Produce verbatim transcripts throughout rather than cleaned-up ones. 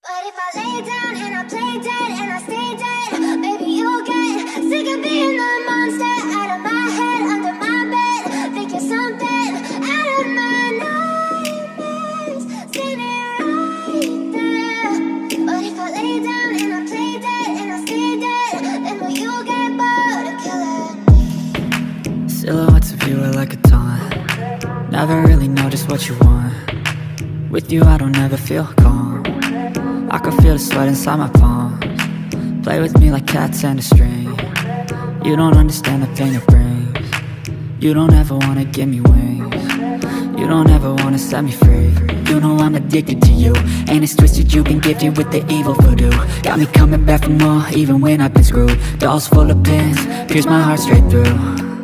But if I lay down and I play dead and I stay dead, baby, you'll get sick of being the monster out of my head, under my bed, thinking something out of my nightmares, standing right there. But if I lay down and I play dead and I stay dead, then will you get bored of killing me? Silhouettes of you are like a taunt. Never really know just what you want. With you I don't ever feel calm. I can feel the sweat inside my palms. Play with me like cats and a string. You don't understand the pain it brings. You don't ever wanna give me wings. You don't ever wanna set me free. You know I'm addicted to you, and it's twisted, you've been gifted with the evil voodoo. Got me coming back for more, even when I've been screwed. Dolls full of pins, pierce my heart straight through.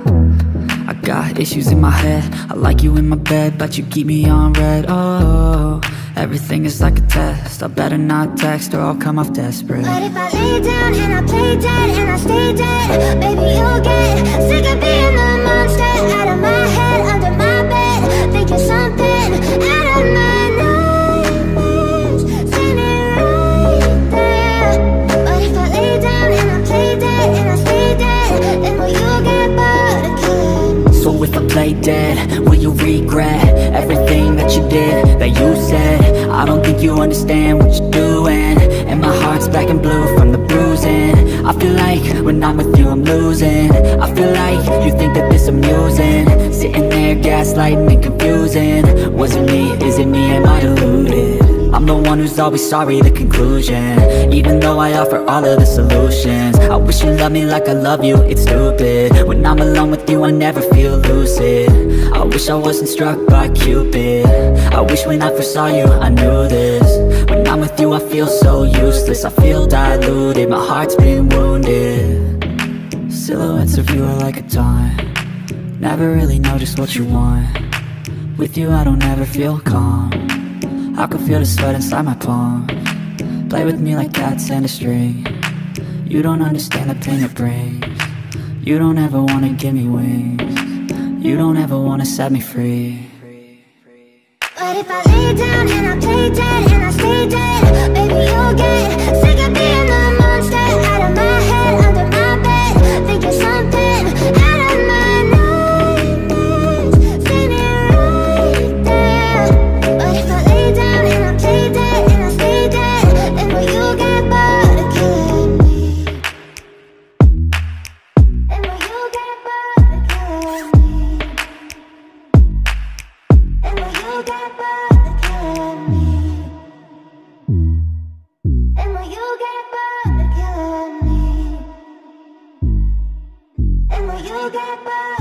I got issues in my head, I like you in my bed, but you keep me on red. Oh, everything is like a test, I better not text or I'll come off desperate. But if I lay down and I play dead and I stay dead, baby, you'll get sick of being the monster out of my head, under my bed, thinking something out of my nightmares, standing right there. But if I lay down and I play dead and I stay dead, then will you get bored of killing me? So if I play dead, will you regret everything that you did, that you said? I don't think you understand what you're doing, and my heart's black and blue from the bruising. I feel like when I'm with you I'm losing. I feel like you think that this amusing, sitting there gaslighting and confusing. Was it me? Is it me? Am I deluded? I'm the one who's always sorry, the conclusion, even though I offer all of the solutions. I wish you loved me like I love you, it's stupid. When I'm alone with you I never feel lucid. I wish I wasn't struck by Cupid. I wish when I first saw you I knew this. When I'm with you I feel so useless, I feel diluted, my heart's been wounded. Silhouettes of you are like a taunt. Never really know just what you want. With you I don't ever feel calm. I can feel the sweat inside my palms. Play with me like cats and a string. You don't understand the pain it brings. You don't ever wanna give me wings. You don't ever wanna set me free. But if I lay down and I play dead and I stay dead, baby, you'll get sick of being the monster out of my head, under my bed, thinking something out of my nightmares, standing right there. But if I lay down and I play dead and I stay dead, then will you get bored of killing me? Then will you get bored of killing me? Then will you get bored of killing me? And will you get bored of killing me? And will you get bored?